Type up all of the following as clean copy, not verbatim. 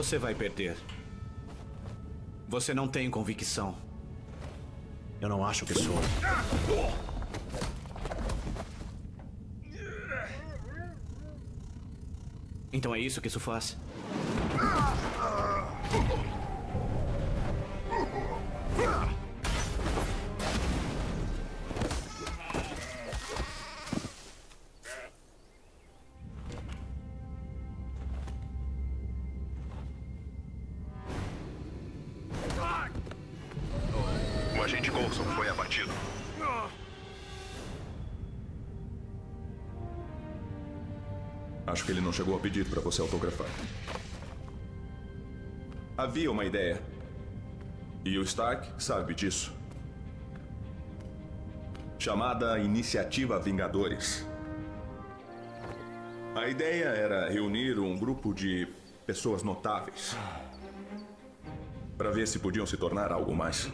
Você vai perder. Você não tem convicção. Eu não acho que sou. Então é isso que isso faz? O agente Coulson foi abatido. Acho que ele não chegou a pedir para você autografar. Havia uma ideia. E o Stark sabe disso. Chamada Iniciativa Vingadores. A ideia era reunir um grupo de pessoas notáveis para ver se podiam se tornar algo mais.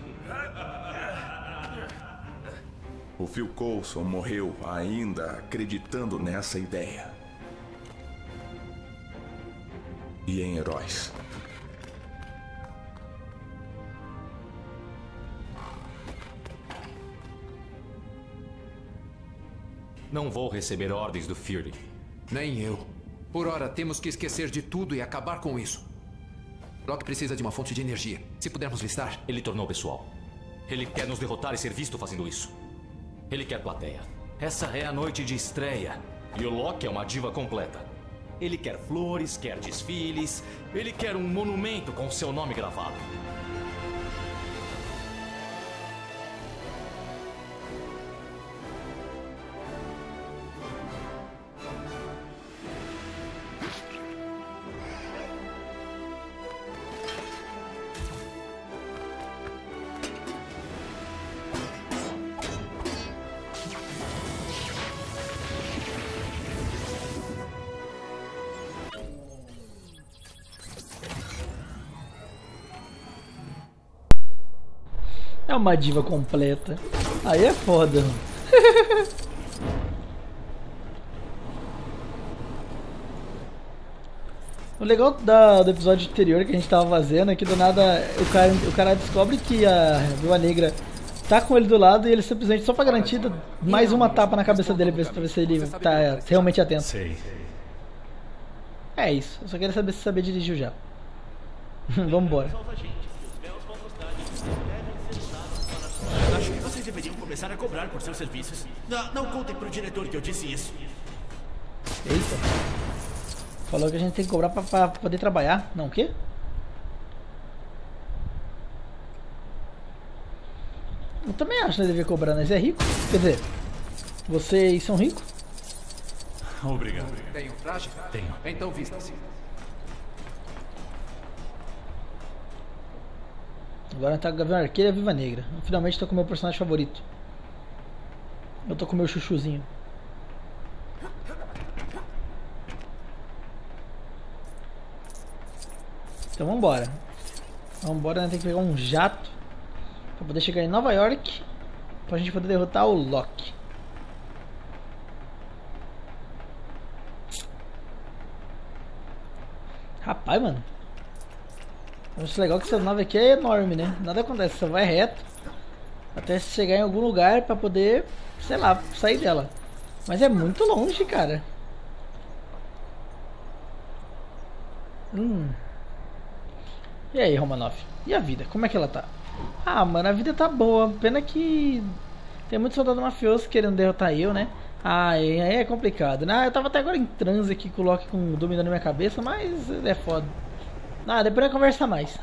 O Phil Coulson morreu ainda acreditando nessa ideia. E em heróis. Não vou receber ordens do Fury. Nem eu. Por hora, temos que esquecer de tudo e acabar com isso. Loki precisa de uma fonte de energia. Se pudermos listar... Ele tornou pessoal. Ele quer nos derrotar e ser visto fazendo isso. Ele quer plateia. Essa é a noite de estreia. E o Loki é uma diva completa. Ele quer flores, quer desfiles. Ele quer um monumento com seu nome gravado. É uma diva completa. Aí é foda. O legal do episódio anterior que a gente tava fazendo é que do nada o cara descobre que a Viúva Negra tá com ele do lado e ele simplesmente, só pra garantir, mais uma tapa na cabeça dele pra ver se ele tá realmente atento. Sei. É isso, eu só quero saber se saber dirigir já. Vambora. Acho que vocês deveriam começar a cobrar por seus serviços. Não contem pro diretor que eu disse isso. Eita. Falou que a gente tem que cobrar pra poder trabalhar. Não, o quê? Eu também acho que ele devia cobrar, mas é rico. Quer dizer, vocês são ricos? Obrigado. Tem um traje? Tenho. Então vista-se. Agora tá com a Gavião Arqueira e a Viúva Negra. Finalmente tô com o meu personagem favorito. Eu tô com o meu chuchuzinho. Então vambora. Vambora, né? Tem que pegar um jato pra poder chegar em Nova York, pra gente poder derrotar o Loki. Rapaz, mano. Eu acho legal que essa nave aqui é enorme, né? Nada acontece, você vai reto até chegar em algum lugar pra poder, sei lá, sair dela. Mas é muito longe, cara. E aí, Romanoff? E a vida? Como é que ela tá? Ah, mano, a vida tá boa. Pena que tem muito soldado mafioso querendo derrotar eu, né? Ah, aí é complicado. Né? Eu tava até agora em transe aqui com o Loki dominando minha cabeça, mas é foda. Ah, depois eu conversa mais.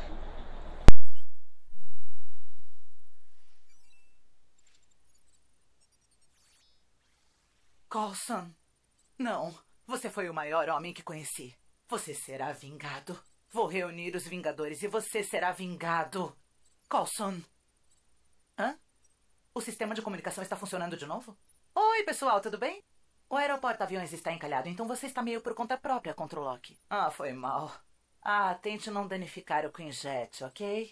Coulson, não. Você foi o maior homem que conheci. Você será vingado. Vou reunir os Vingadores e você será vingado. Coulson. Hã? O sistema de comunicação está funcionando de novo? Oi, pessoal, tudo bem? O aeroporto-aviões está encalhado, então você está meio por conta própria contra o Loki. Ah, foi mal. Ah, tente não danificar o Quinjet, ok?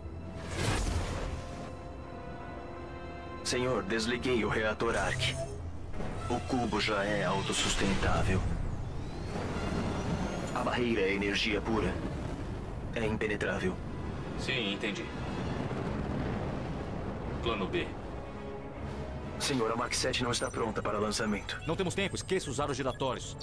Senhor, desliguei o reator ARC. O cubo já é autossustentável. A barreira é energia pura. É impenetrável. Sim, entendi. Plano B. Senhor, a Mark 7 não está pronta para lançamento. Não temos tempo, esqueça os aros giratórios.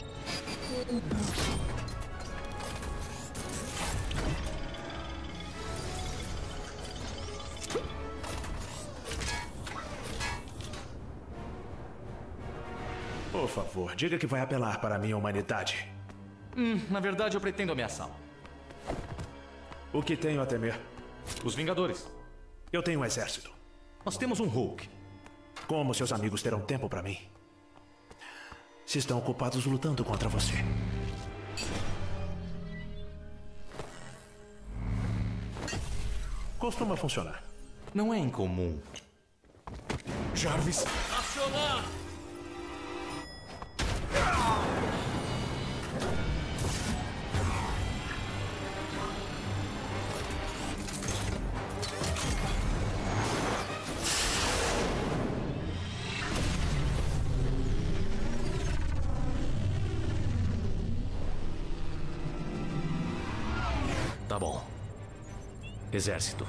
Por favor, diga que vai apelar para a minha humanidade. Na verdade, eu pretendo ameaçá-lo. O que tenho a temer? Os Vingadores. Eu tenho um exército. Nós temos um Hulk. Como seus amigos terão tempo para mim? Se estão ocupados lutando contra você. Costuma funcionar. Não é incomum. Jarvis. Acionar! Tá bom. Exército.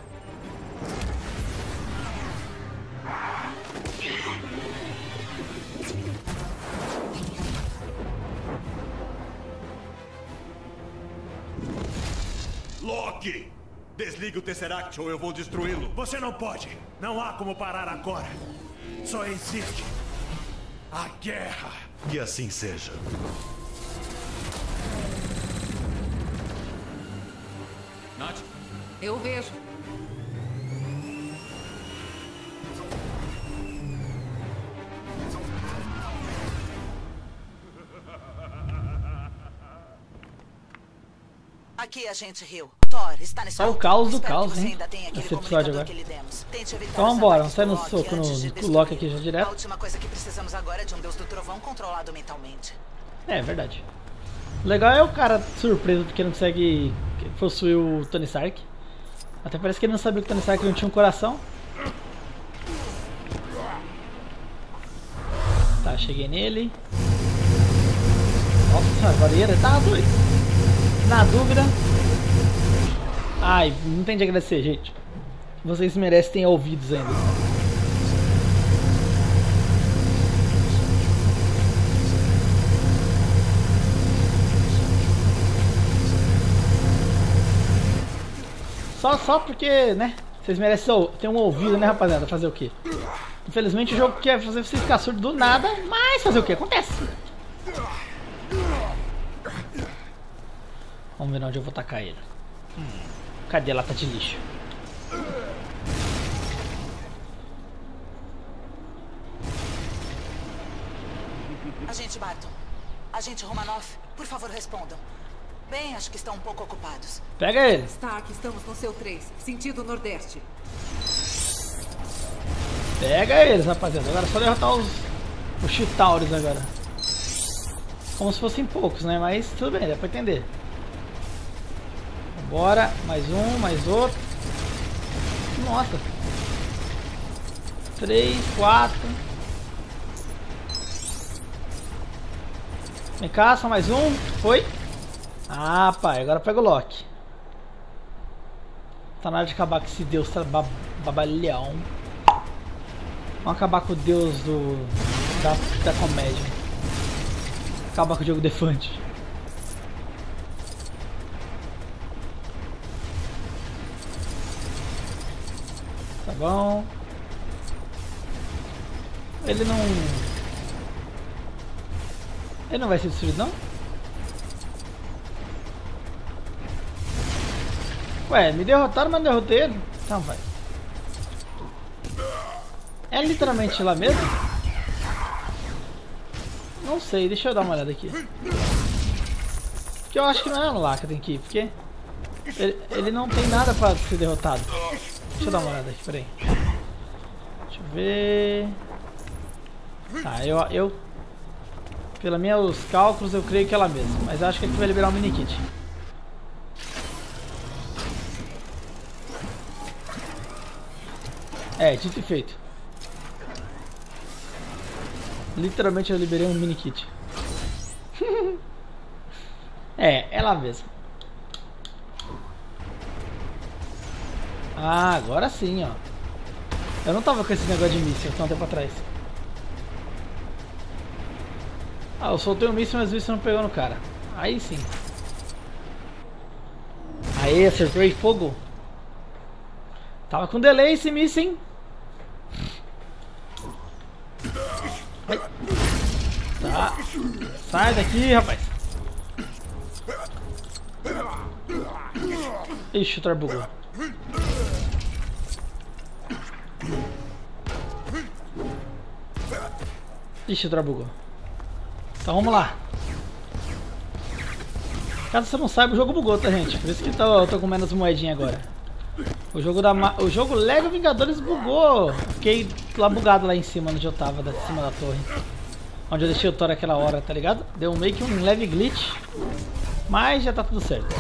Loki! Desligue o Tesseract ou eu vou destruí-lo. Você não pode. Não há como parar agora. Só existe a guerra. Que assim seja. Nath, Eu vejo. Aqui, agente Hill. Thor, está nesse É o ponto. caos do Espero que caos, você hein? ainda tenha aquele Esse episódio comunicador agora. que lhe demos. Tente evitar Então os vambora, ataques vamos sair do no Loki soco antes de no destruir. Loki aqui já A direto. última coisa que precisamos agora é de um deus do trovão controlado mentalmente. É verdade. O legal é o cara surpreso de que não consegue possuir o Tony Stark. Até parece que ele não sabia que o Tony Stark não tinha um coração. Tá, cheguei nele. Nossa, agora ele tá doido. Na dúvida. Ai, não tem de agradecer, gente. Vocês merecem ter ouvidos ainda. Só porque, né? Vocês merecem ter um ouvido, né, rapaziada? Fazer o quê? Infelizmente o jogo quer fazer você ficar surdo do nada, mas fazer o quê? Acontece. Vamos ver onde eu vou tacar ele. Cadê a lata de lixo? Agente Barton, agente Romanoff, por favor respondam. Bem, acho que estão um pouco ocupados. Pega ele. Stark, estamos no seu 3, sentido nordeste. Pega eles, rapaziada. Agora é só derrotar os Chitauris agora. Como se fossem poucos, né? Mas tudo bem, dá pra entender. Bora, mais um, mais outro. Nossa. 3, 4. Vem cá, só mais um. Foi. Ah, pai, agora pega o Loki. Tá na hora de acabar com esse deus babalhão. Vamos acabar com o deus da comédia. Acabar com o Diogo Defante. Tá bom. Ele não vai ser destruído, não? Ué, me derrotaram, mas não derrotei ele. Então vai. É literalmente lá mesmo? Não sei, deixa eu dar uma olhada aqui. Porque eu acho que não é lá que eu tenho que ir, porque ele não tem nada pra ser derrotado. Deixa eu dar uma olhada aqui, peraí. Deixa eu ver. Tá, eu pelos meus cálculos eu creio que é lá mesmo, mas acho que aqui vai liberar um mini kit. É, dito e feito. Literalmente eu liberei um mini kit. É ela mesmo. Ah, agora sim, ó. Eu não tava com esse negócio de míssil há um tempo atrás. Ah, eu soltei um míssil, mas o míssil não pegou no cara. Aí sim. Aí, acertou em fogo. Tava com delay esse míssil, hein? Ai. Tá. Sai daqui, rapaz. Ixi, o Thor bugou. Ixi, o Thor bugou. Então vamos lá. Caso você não saiba, o jogo bugou, tá, gente? Por isso que eu tô com menos moedinha agora. O jogo Lego Vingadores bugou. Fiquei lá bugado lá em cima, onde eu tava, da cima da torre. Onde eu deixei o Thor aquela hora, tá ligado? Deu meio que um leve glitch. Mas já tá tudo certo.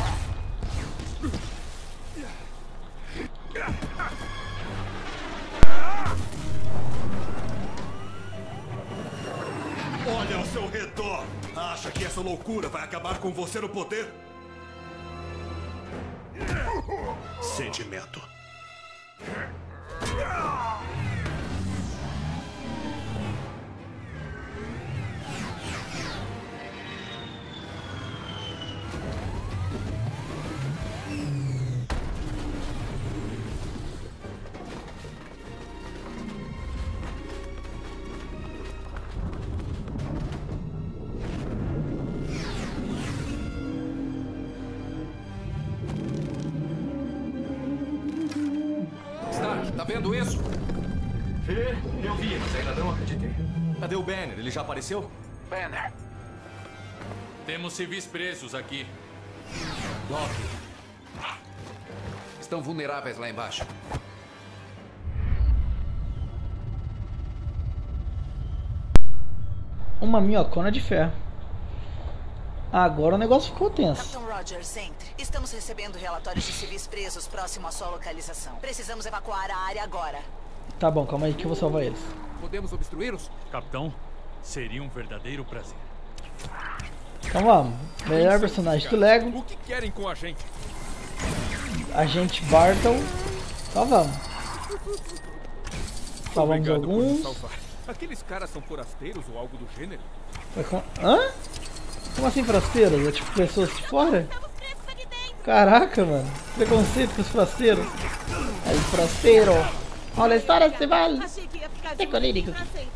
Olha ao seu redor. Acha que essa loucura vai acabar com você no poder? Sentimento. Tá vendo isso? Eu vi, mas ainda não acreditei. Cadê o Banner? Ele já apareceu? Banner. Temos civis presos aqui. Loki. Estão vulneráveis lá embaixo. Uma minhocona de ferro. Agora o negócio ficou tenso. Capitão Rogers, entre. Estamos recebendo relatórios de civis presos próximo à sua localização. Precisamos evacuar a área agora. Tá bom, calma aí que eu vou salvar eles. Podemos obstruí-los? Capitão, seria um verdadeiro prazer. Então vamos. Melhor personagem do Lego. O que querem com a gente? Agente Bartle. Então vamos. Salvamos alguns. Aqueles caras são forasteiros ou algo do gênero? Hã? Como assim forasteiros? É tipo pessoas de fora? Caraca, mano. Preconceito com os forasteiros. Aí, forasteiro. Olha a história, você vai. É colírico.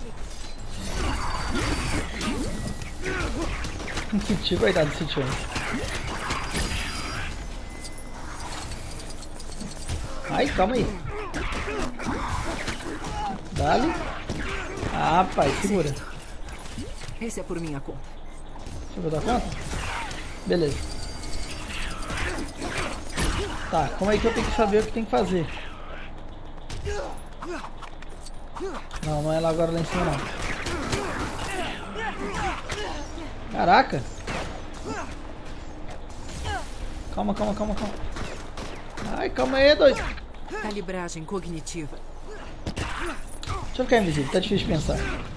Não sentiu, coitado, sentiu. Ai, calma aí. Dale. Ah, pai, segura. Esse é por minha conta. Deixa eu dar conta? Beleza. Tá, como é que eu tenho que saber o que tem que fazer? Não, não é lá agora lá em cima não. Caraca! Calma, calma, calma, calma. Ai, calma aí, doido. Calibragem cognitiva. Deixa eu ficar invisível, tá difícil de pensar.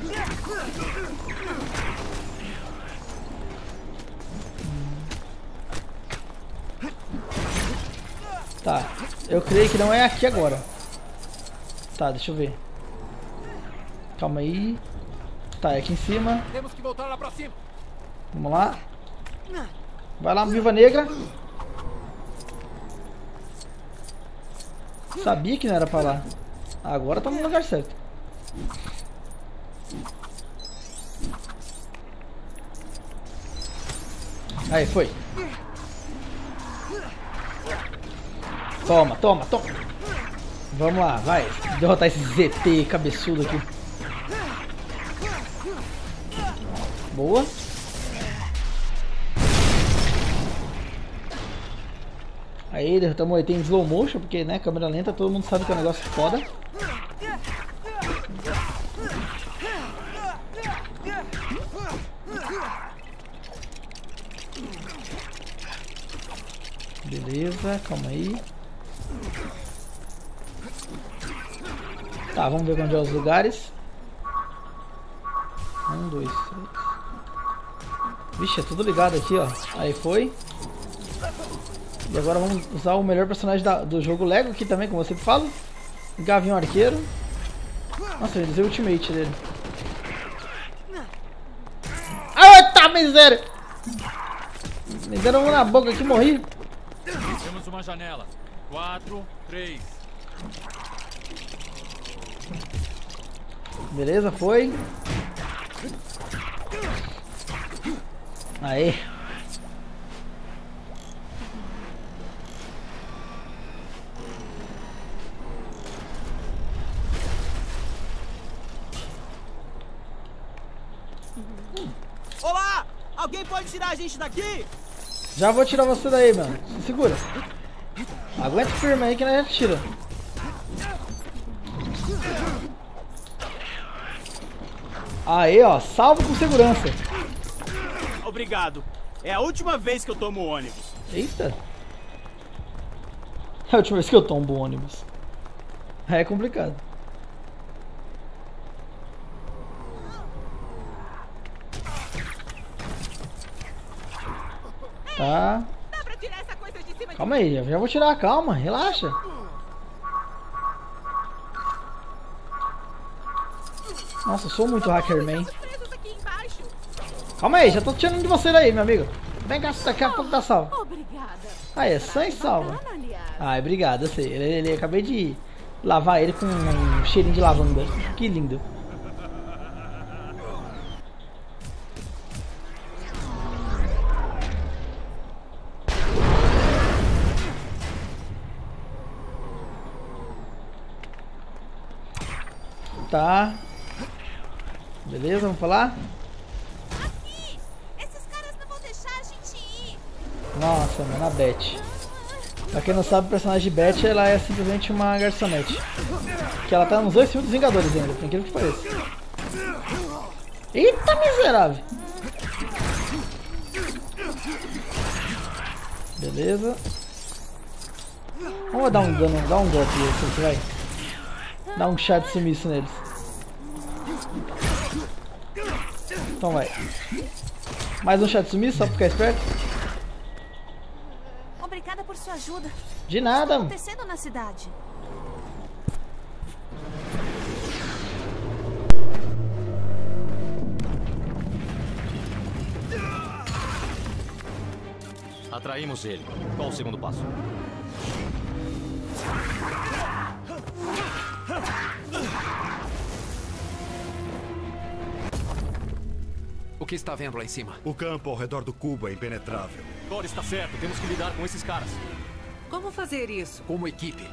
Tá, eu creio que não é aqui agora. Tá, deixa eu ver. Calma aí. Tá, é aqui em cima. Temos que voltar lá pra cima. Vamos lá. Vai lá, Viúva Negra. Sabia que não era pra lá. Agora tá no lugar certo. Aí, foi. Toma, toma, toma. Vamos lá, vai. Derrotar esse ZT cabeçudo aqui. Boa. Aí, derrotamos o ET em slow motion, porque, né, câmera lenta, todo mundo sabe que é um negócio foda. Beleza, calma aí. Tá, vamos ver onde é os lugares. Um, dois, três. Vixe, é tudo ligado aqui, ó. Aí foi. E agora vamos usar o melhor personagem do jogo Lego aqui também, como eu sempre falo. Gavião Arqueiro. Nossa, eu usei o ultimate dele. Ah, tá, miséria! Me deram um na boca aqui, morri. Temos uma janela. 4, 3. Beleza, foi. Aí. Olá! Alguém pode tirar a gente daqui? Já vou tirar você daí, mano. Se segura. Aguenta firme aí que nós já tira. Aí, ó. Salvo com segurança. Obrigado. É a última vez que eu tomo ônibus. Eita. É a última vez que eu tombo ônibus. É complicado. Tá. Calma aí, já vou tirar, calma, relaxa. Nossa, eu sou muito hackerman. Calma aí, já tô tirando de você daí, meu amigo. Vem cá, daqui a pouco tá salvo. Aí, é sem salva. Ai, obrigado, eu sei. Ele acabei de lavar ele com um cheirinho de lavanda. Que lindo. Tá. Beleza, vamos falar? Aqui! Esses caras não vão deixar a gente ir. Nossa, mano, a Beth. Pra quem não sabe, o personagem de Beth, ela é simplesmente uma garçonete. Que ela tá nos 2 filmes dos Vingadores ainda, por incrível que pareça. Eita, miserável! Beleza. Vamos dar um dano, dar um golpe assim, vai. Dá um chá de sumiço neles. Então vai. Mais um chá de sumiço, só pra ficar esperto. Obrigada por sua ajuda. De nada. O que está acontecendo na cidade? Atraímos ele. Qual o segundo passo? O que está vendo lá em cima? O campo ao redor do cubo é impenetrável. Thor está certo, temos que lidar com esses caras. Como fazer isso? Como equipe.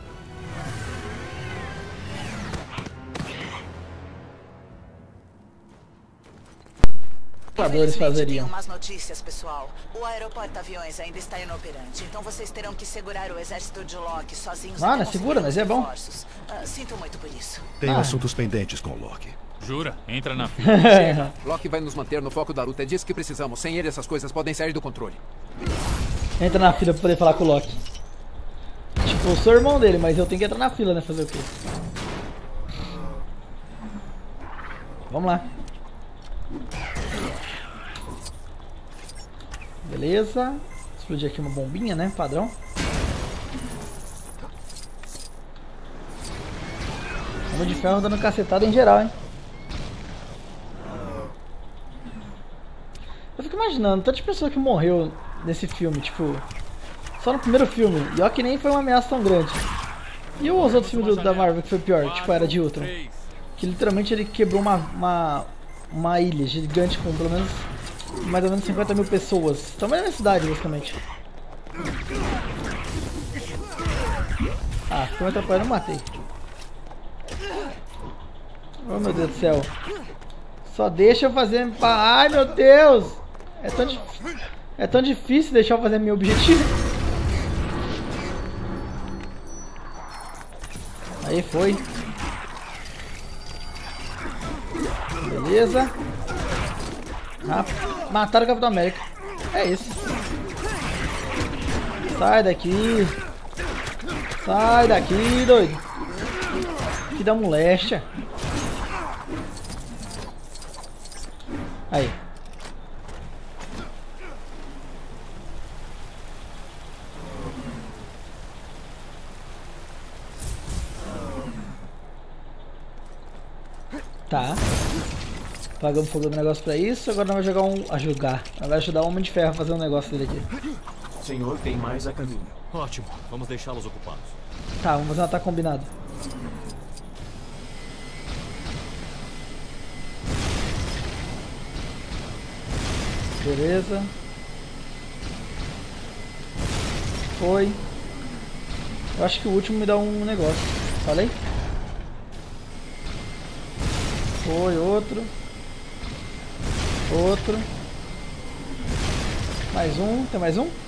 Eles fazeriam. Tenho más notícias, pessoal. O aeroporto-aviões ainda está inoperante, então vocês terão que segurar o exército de Loki sozinhos. Ah, não, segura, mas é bom. Sinto muito por isso. Tenho assuntos pendentes com o Loki. Jura? Entra na fila. Loki vai nos manter no foco da luta. É disso que precisamos. Sem ele, essas coisas podem sair do controle. Entra na fila pra poder falar com o Loki. Tipo, eu sou irmão dele, mas eu tenho que entrar na fila, né? Fazer o quê? Vamos lá. Beleza. Explodir aqui uma bombinha, né? Padrão. Homem de Ferro dando cacetada em geral, hein? Eu fico imaginando, tanta pessoa que morreu nesse filme, tipo... Só no primeiro filme. E ó que nem foi uma ameaça tão grande. E os outros filmes da Marvel que foi pior, tipo Era de Ultron. Que literalmente ele quebrou uma ilha gigante com pelo menos... mais ou menos 50 mil pessoas. Tamanho da minha cidade, basicamente. Ah, ficou me atrapalhando, eu matei. Oh, meu Deus do céu. Só deixa eu fazer... Ai, meu Deus! É tão difícil deixar eu fazer meu objetivo. Aí foi. Beleza. Ah, mataram o Capitão América. É isso. Sai daqui. Sai daqui, doido. Que dá moléstia. Aí. Tá. Pagamos fogo do negócio pra isso. Agora nós vamos jogar Nós vai ajudar o Homem de Ferro a fazer um negócio dele aqui. Senhor, tem mais a caminho. Ótimo. Vamos deixá-los ocupados. Tá, vamos fazer um ataque combinado. Beleza. Foi. Eu acho que o último me dá um negócio. Falei? Foi, outro. Outro. Mais um. Tem mais um?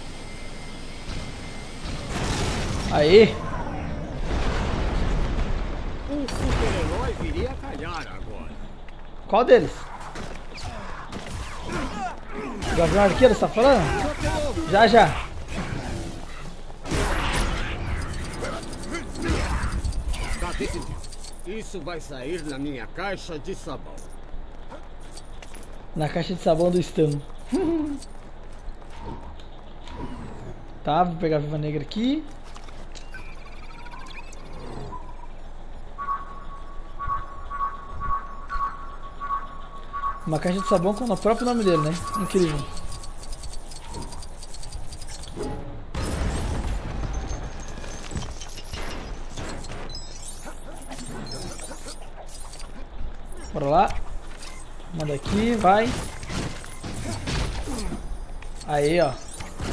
Aí. Um super-herói viria a calhar agora. Qual deles? O Gavião Arqueiro, você tá falando? Já, já. Tá decidido. Isso vai sair na minha caixa de sabão. Na caixa de sabão do Stan. Tá, vou pegar a Viúva Negra aqui. Uma caixa de sabão com o próprio nome dele, né? Incrível. Bora lá. Manda aqui, vai. Aí, ó.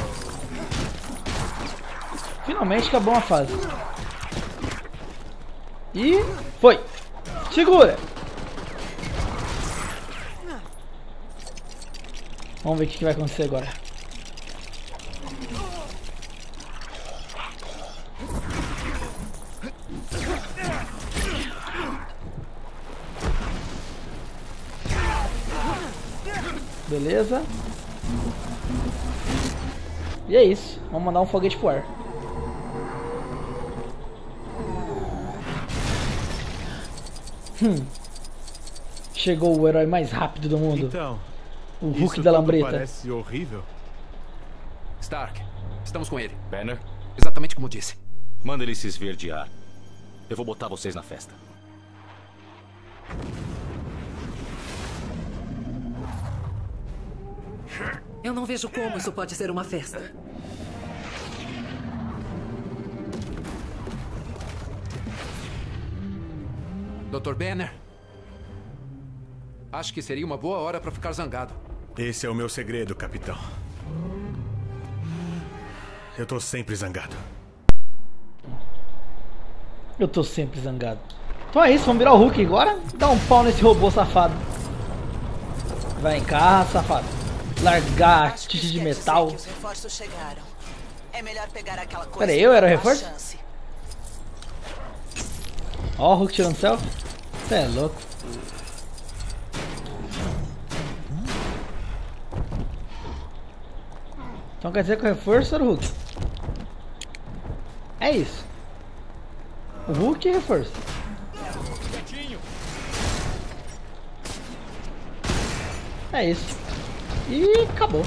Finalmente acabou uma fase. E foi. Segura. Vamos ver o que vai acontecer agora. Beleza. E é isso. Vamos mandar um foguete pro ar. Chegou o herói mais rápido do mundo. Então, o Hulk da lambreta. Parece horrível. Stark, estamos com ele. Banner? Exatamente como disse. Manda ele se esverdear. Eu vou botar vocês na festa. Eu não vejo como isso pode ser uma festa. Dr. Banner, acho que seria uma boa hora para ficar zangado. Esse é o meu segredo, capitão. Eu tô sempre zangado. Eu tô sempre zangado. Então é isso, vamos virar o Hulk agora. Dá um pau nesse robô safado. Vai em cá, safado. Largar tite de metal. Os reforços chegaram. É melhor pegar aquela coisa. Pera aí, eu era o reforço? Ó, o Hulk tirando selfie. Você é louco. Então quer dizer que o reforço era o Hulk. É isso. O Hulk é reforço. É isso. E acabou.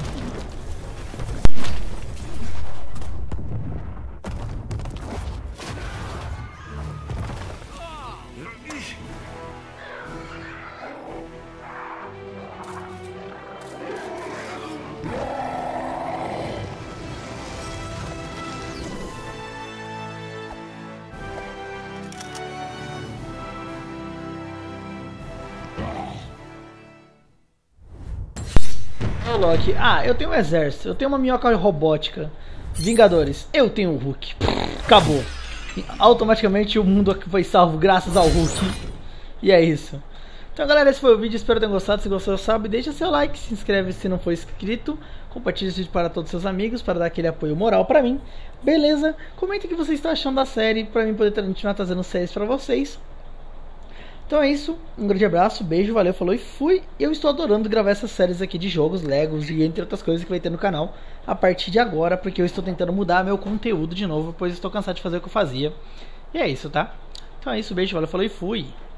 Loki. Ah, eu tenho um exército, eu tenho uma minhoca robótica. Vingadores, eu tenho o Hulk. Acabou. E automaticamente o mundo foi salvo graças ao Hulk. E é isso. Então galera, esse foi o vídeo, espero que tenham gostado. Se gostou, sabe, deixa seu like, se inscreve se não for inscrito. Compartilhe esse vídeo para todos os seus amigos, para dar aquele apoio moral pra mim. Beleza? Comenta o que vocês estão achando da série, pra mim poder continuar trazendo séries pra vocês. Então é isso, um grande abraço, beijo, valeu, falou e fui. Eu estou adorando gravar essas séries aqui de jogos, Legos e entre outras coisas que vai ter no canal a partir de agora, porque eu estou tentando mudar meu conteúdo de novo, pois estou cansado de fazer o que eu fazia. E é isso, tá? Então é isso, beijo, valeu, falou e fui.